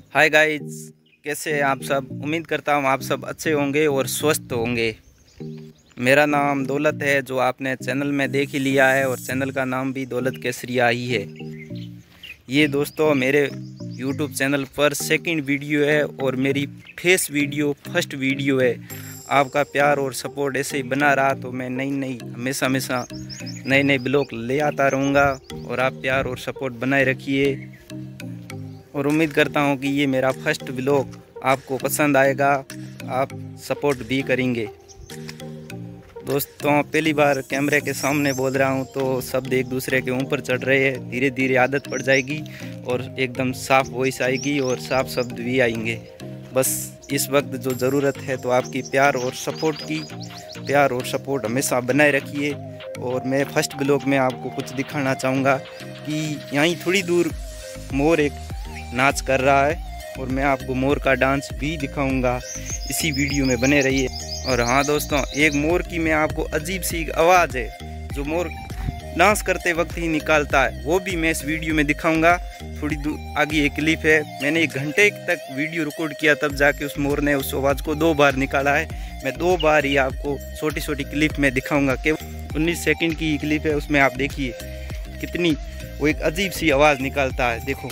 Hi guys, कैसे हैं आप सब। उम्मीद करता हूँ आप सब अच्छे होंगे और स्वस्थ होंगे। मेरा नाम दौलत है, जो आपने चैनल में देख ही लिया है, और चैनल का नाम भी दौलत केसरिया ही है। ये दोस्तों मेरे यूट्यूब चैनल पर सेकंड वीडियो है और मेरी फेस वीडियो फर्स्ट वीडियो है। आपका प्यार और सपोर्ट ऐसे ही बना रहा तो मैं हमेशा हमेशा नए नए ब्लॉग ले आता रहूँगा, और आप प्यार और सपोर्ट बनाए रखिए। और उम्मीद करता हूँ कि ये मेरा फर्स्ट व्लॉग आपको पसंद आएगा, आप सपोर्ट भी करेंगे। दोस्तों पहली बार कैमरे के सामने बोल रहा हूँ तो शब्द एक दूसरे के ऊपर चढ़ रहे हैं। धीरे धीरे आदत पड़ जाएगी और एकदम साफ वॉइस आएगी और साफ शब्द भी आएंगे। बस इस वक्त जो ज़रूरत है तो आपकी प्यार और सपोर्ट की। प्यार और सपोर्ट हमेशा बनाए रखिए। और मैं फर्स्ट ब्लॉग में आपको कुछ दिखाना चाहूँगा कि यहीं थोड़ी दूर मोर एक नाच कर रहा है, और मैं आपको मोर का डांस भी दिखाऊंगा। इसी वीडियो में बने रहिए। और हाँ दोस्तों, एक मोर की मैं आपको अजीब सी आवाज़ है जो मोर डांस करते वक्त ही निकालता है, वो भी मैं इस वीडियो में दिखाऊंगा। थोड़ी दूर आगे एक क्लिप है, मैंने 1 घंटे तक वीडियो रिकॉर्ड किया, तब जाके उस मोर ने उस आवाज़ को 2 बार निकाला है। मैं 2 बार ही आपको छोटी छोटी क्लिप में दिखाऊंगा। केवल 19 सेकंड की क्लिप है, उसमें आप देखिए कितनी वो एक अजीब सी आवाज़ निकालता है। देखो,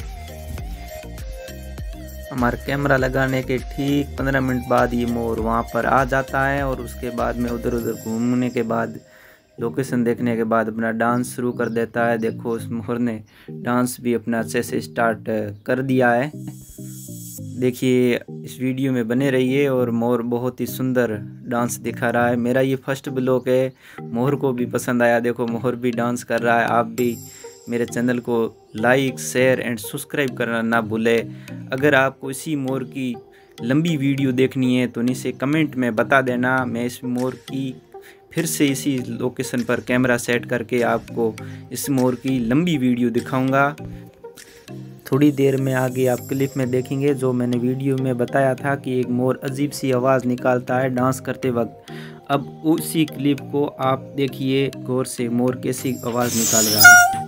हमारा कैमरा लगाने के ठीक 15 मिनट बाद ये मोर वहाँ पर आ जाता है, और उसके बाद में उधर उधर घूमने के बाद, लोकेशन देखने के बाद अपना डांस शुरू कर देता है। देखो उस मोर ने डांस भी अपना अच्छे से स्टार्ट कर दिया है। देखिए इस वीडियो में बने रहिए। और मोर बहुत ही सुंदर डांस दिखा रहा है। मेरा ये फर्स्ट ब्लॉग है, मोर को भी पसंद आया। देखो मोर भी डांस कर रहा है। आप भी मेरे चैनल को लाइक शेयर एंड सब्सक्राइब करना ना भूलें। अगर आपको इसी मोर की लंबी वीडियो देखनी है तो नीचे कमेंट में बता देना। मैं इस मोर की फिर से इसी लोकेशन पर कैमरा सेट करके आपको इस मोर की लंबी वीडियो दिखाऊंगा। थोड़ी देर में आगे आप क्लिप में देखेंगे जो मैंने वीडियो में बताया था कि एक मोर अजीब सी आवाज़ निकालता है डांस करते वक्त। अब उसी क्लिप को आप देखिए गौर से, मोर कैसी आवाज़ निकाल रहा है।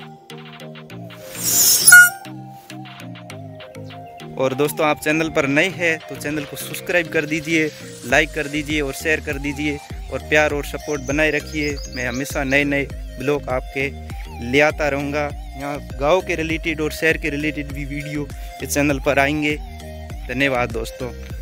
और दोस्तों आप चैनल पर नए हैं तो चैनल को सब्सक्राइब कर दीजिए, लाइक कर दीजिए और शेयर कर दीजिए, और प्यार और सपोर्ट बनाए रखिए। मैं हमेशा नए नए ब्लॉग आपके ले आता रहूँगा। यहाँ गांव के रिलेटेड और शहर के रिलेटेड भी वीडियो इस चैनल पर आएंगे। धन्यवाद दोस्तों।